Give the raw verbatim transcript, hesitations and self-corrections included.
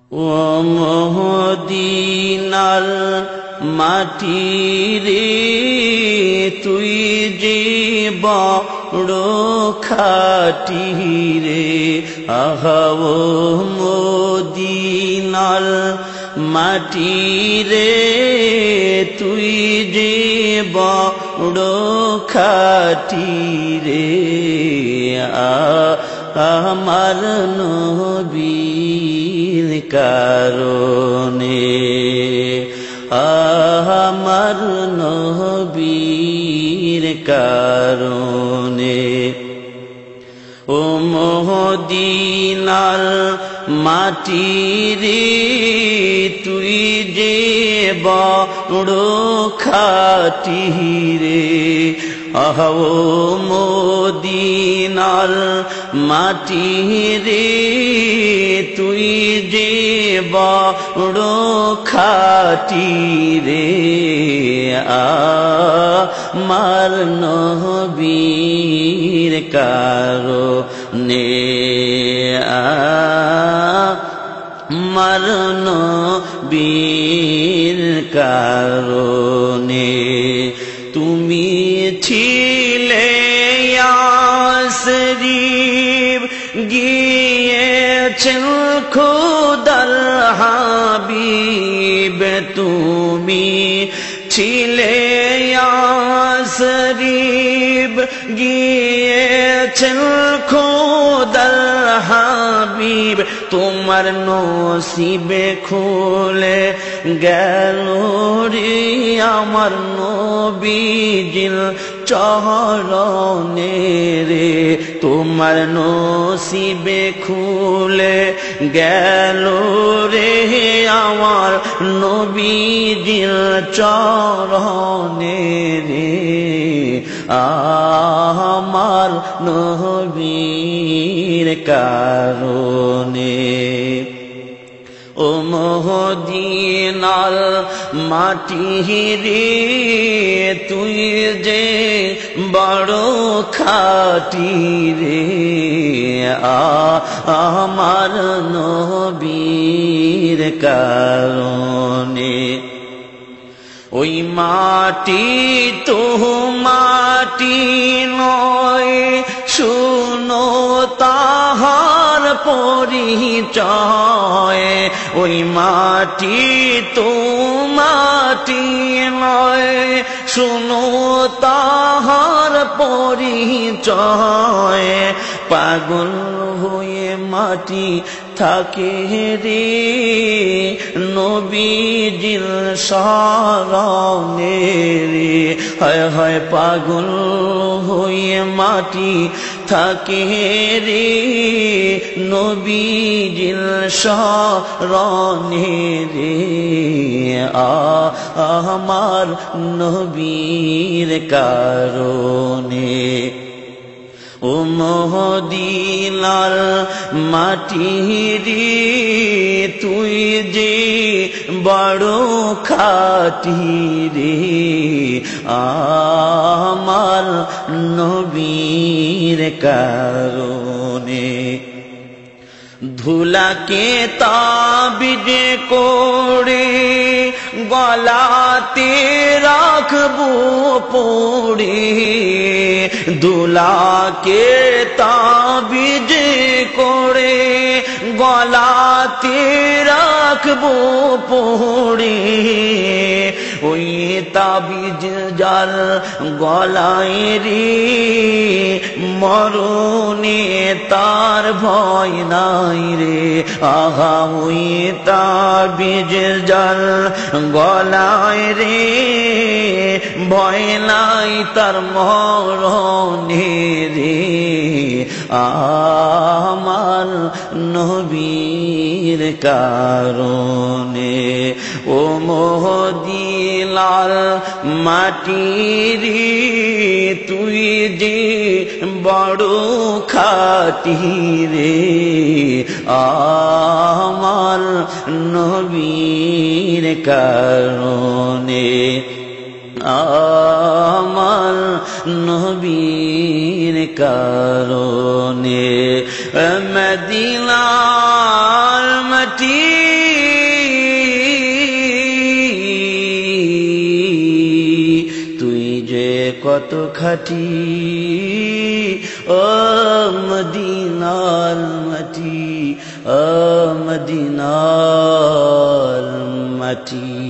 ও মদিনার মাটি রে তুই যে বড় খাঁটি রে, আহা ও মদিনার মাটি রে তুই যে বড় খাঁটি রে, আমার নবীর কারণে, আমার নবীর কারণে। ও মদিনার মাটি রে তুই যে বড় খাঁটি রে, আহা ও মদিনার মাটি রে তুই যে বড় খাঁটি রে, আমার নবীর কারণে, আমার নবীর কারণে। তুমি ছিলে ইয়াসরিব গিয়েছেন খোদার হাবিব, তুমি ছিলে ইয়াসরিব গিয়েছেন খোদার হাবিব, তোমার নসিবে খুলে গেল রে আমার নবীজির চরণে রে, তোমার নসিবে খুলে গেল রে আমার নবীজির চরণে রে, আমার নবীর কারণে। ও মদিনার মাটি রে তুই যে বড় খাঁটি রে, আমার নবীর কারণে। ওই মাটি তো মাটি নয়, শুনো তাহার পরিচয়, ওই মাটি তো মাটি নয়, শুনো তাহার পরিচয়, পাগল হয়ে মাটি থাকে রে নবীজির শরণে রে, হায় হায় পাগল হয়ে মাটি থাকে রে নবীজির শরণে রে, আমার নবীর কারণে। ও মদিনার মাটি রে তুই যে বড় খাঁটি রে, আমার নবীর কারণে। ধুলাকে তাবিজ করে গলাতে রাখবো পড়ে, ধুলাকে তাবিজ করে গলাতে রাখবো পড়ে, ওই তাবিজ যার গলায় রে মরণে তার ভয় নাই রে, আহা ওই তাবিজ যার গলায় রে ভয় নাই তার মরণে রে, আমার নবীর কারণে। ও মদিনার মাটি রে তুই যে বড় খাঁটি রে, আমার নবীর কারণে, আমার নবীর কারণে। মদিনার মাটি তুই যে কত খাঁটি ও মদিনার মাটি ও মদিনার মাটি